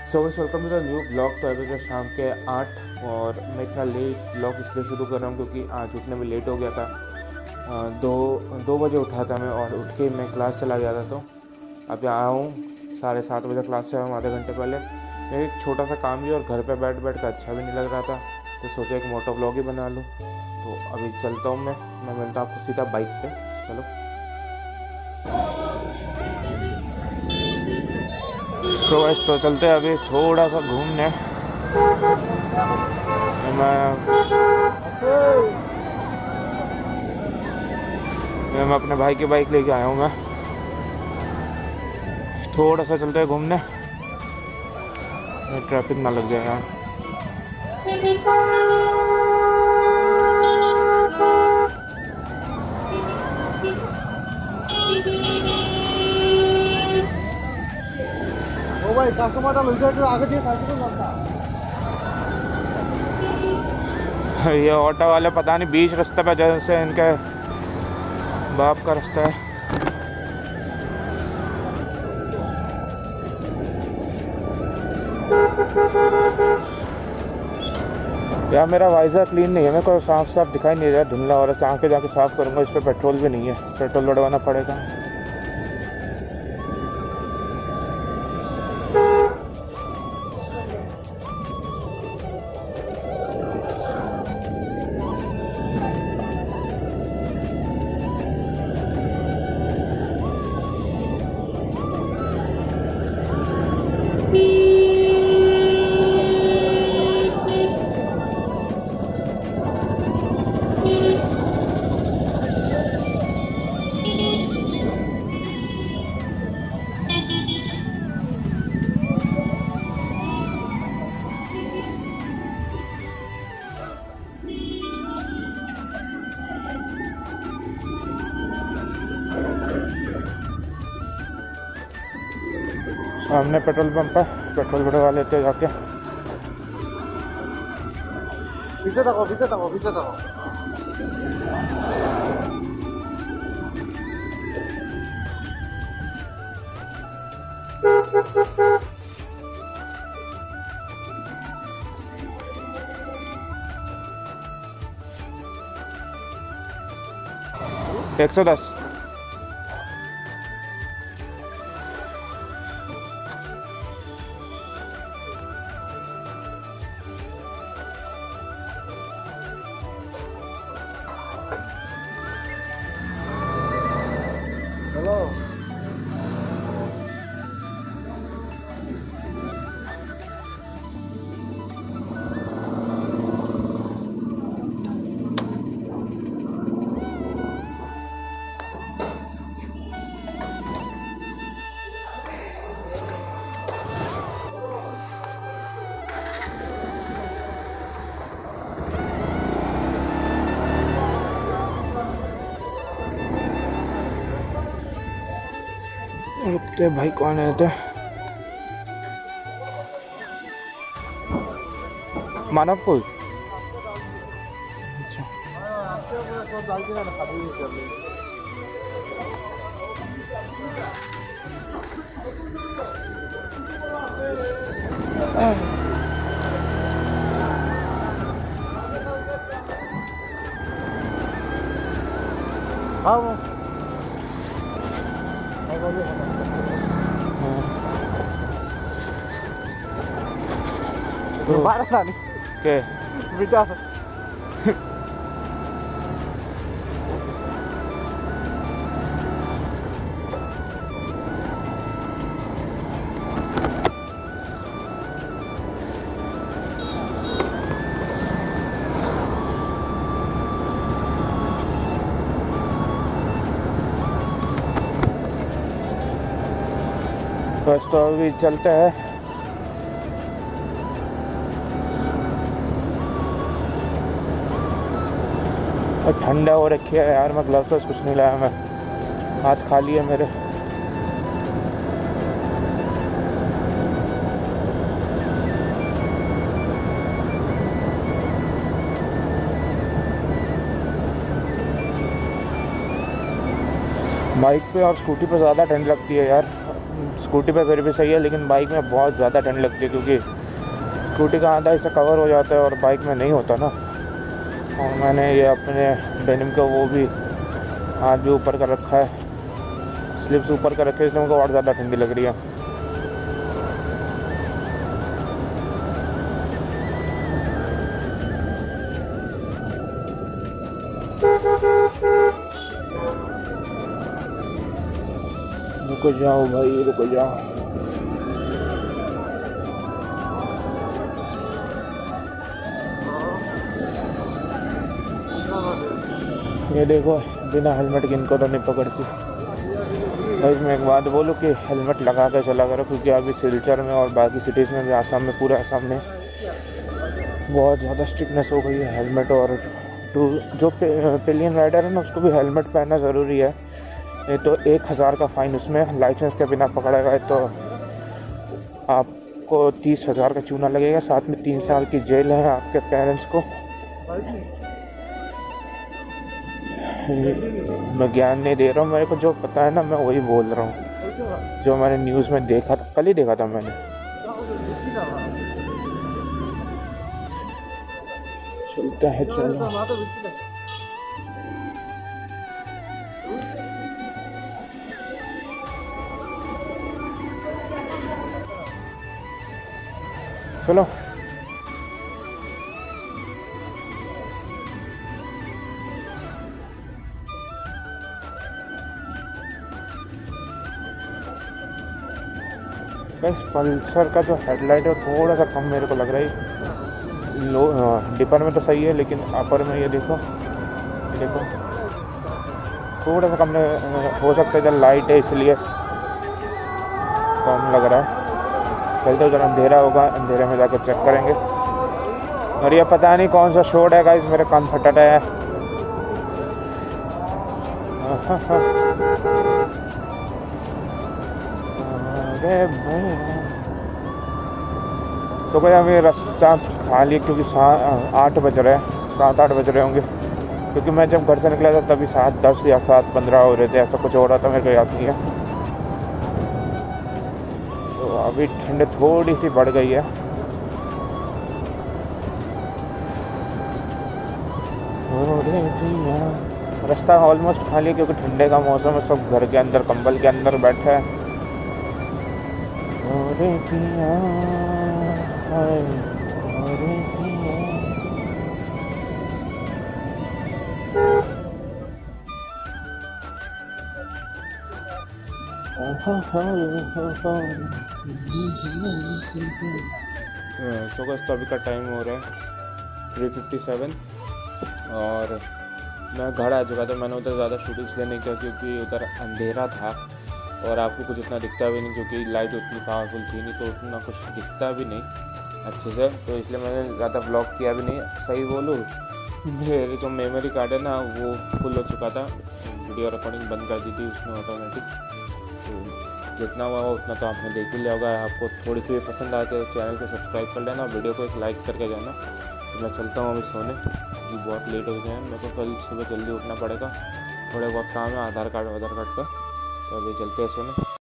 So welcome to the new blog. तो अभी तो शाम के 8 और मैं इतना लेट ब्लॉग इसलिए शुरू कर रहा हूँ क्योंकि आज उठने में लेट हो गया था। दो बजे उठा था मैं और उठ के मैं क्लास चला गया था। तो अभी आया हूँ 7:30 बजे क्लास से आया हूँ, आधे घंटे पहले। मैं एक छोटा सा काम भी और घर पे बैठ बैठ कर अच्छा भी नहीं लग रहा था, तो सोचा एक मोटो ब्लॉग ही बना लूँ। तो अभी चलता हूँ मैं मिलता हूँ आपको सीधा बाइक पे। चलो। तो बस तो चलते हैं अभी थोड़ा सा घूमने। मैं अपने भाई की बाइक लेके आया हूँ। मैं थोड़ा सा चलते हैं घूमने, ट्रैफिक ना लग जाए यार। भाई कस्टमर आगे ये ऑटो वाले पता नहीं बीच रास्ते पे जैसे इनके बाप का रास्ता है। यार मेरा वाइजर क्लीन नहीं है, मेरे को साफ साफ दिखाई नहीं रहा, धुंधला हो रहा है। आँखें जाके साफ करूँगा। इस पर पेट्रोल भी नहीं है, पेट्रोल बढ़वाना पड़ेगा। सामने पेट्रोल पंप है, पेट्रोल भरवा लेते जाके। पीछे तको। एक 110। हेलो रुकते भाई, कौन है? तो मानवपुर। हाँ वो बारह के बेटा बस तो अभी चलते हैं। और ठंडा हो रखी है यार, मैं ग्लव्स कुछ नहीं लाया, मैं हाथ खाली है मेरे। बाइक पे और स्कूटी पे ज़्यादा ठंड लगती है यार। स्कूटी पे फिर भी सही है, लेकिन बाइक में बहुत ज़्यादा ठंड लगती है क्योंकि स्कूटी का आधा हिस्सा कवर हो जाता है और बाइक में नहीं होता ना। और मैंने ये अपने डेनिम का वो भी हाथ भी ऊपर कर रखा है, स्लीव्स ऊपर कर रखे हैं, इसलिए मुझको और ज़्यादा ठंडी लग रही है। रुको जाओ भाई, रुको जाओ। ये देखो बिना हेलमेट के इनको तो नहीं पकड़ती। भाई मैं एक बात बोलूँ कि हेलमेट लगा कर चला करो, क्योंकि अभी सिलचर में और बाकी सिटीज़ में भी, आसाम में, पूरे आसाम में बहुत ज़्यादा स्ट्रिक्टनेस हो गई है हेलमेट। और जो पिलियन राइडर है ना, उसको भी हेलमेट पहनना ज़रूरी है। नहीं तो 1000 का फ़ाइन, उसमें लाइसेंस के बिना पकड़ेगा तो आपको 30,000 का चूना लगेगा, साथ में 3 साल की जेल है आपके पेरेंट्स को। मैं ज्ञान नहीं दे रहा हूँ, मेरे को जो पता है ना मैं वही बोल रहा हूँ, जो मैंने न्यूज़ में देखा था, कल ही देखा था मैंने। चलता है, चलो। चलो बस पल्सर का जो हेडलाइट है थोड़ा सा कम मेरे को लग रहा है। लो डिपर में तो सही है, लेकिन अपर में ये देखो थोड़ा सा कम हो सकता है। जब लाइट है इसलिए कम लग रहा है। चलते हो, जरा अंधेरा होगा, अंधेरे में जाकर चेक करेंगे। और ये पता नहीं कौन सा शोड है गाइस, मेरे कान फटा है। तो भाई हमें रास्ता खाली, क्योंकि 8 बज रहे हैं, 7-8 बज रहे होंगे, क्योंकि मैं जब घर से निकला था तभी 7:10 या 7:15 हो रहे थे, ऐसा कुछ हो रहा था, मेरे को याद नहीं है। तो अभी ठंड थोड़ी सी बढ़ गई है। रास्ता ऑलमोस्ट खाली है, क्योंकि ठंडे का मौसम है, सब घर के अंदर कंबल के अंदर बैठे हैं। सो गाइस, तो अभी का टाइम हो रहा है 3:57 और मैं घर आ चुका था। मैंने उधर ज़्यादा शूट इसलिए नहीं किया क्योंकि उधर अंधेरा था और आपको कुछ इतना दिखता भी नहीं, क्योंकि लाइट उतनी पावरफुल थी नहीं, तो उतना कुछ दिखता भी नहीं अच्छे से, तो इसलिए मैंने ज़्यादा ब्लॉग किया भी नहीं। सही बोलूँ, मेरे जो मेमोरी कार्ड है ना वो फुल हो चुका था, वीडियो रिकॉर्डिंग बंद कर दी थी उसने ऑटोमेटिक। तो जितना हुआ उतना तो आपने देख ही लिया होगा। आपको थोड़ी सी भी पसंद आए तो चैनल को सब्सक्राइब कर लेना, वीडियो को एक लाइक करके जाना। तो मैं चलता हूँ अभी सोने, क्योंकि बहुत लेट हो गए हैं। मेरे को कल सुबह जल्दी उठना पड़ेगा, थोड़े बहुत काम है आधार कार्ड का, तो अभी चलते हैं सोने।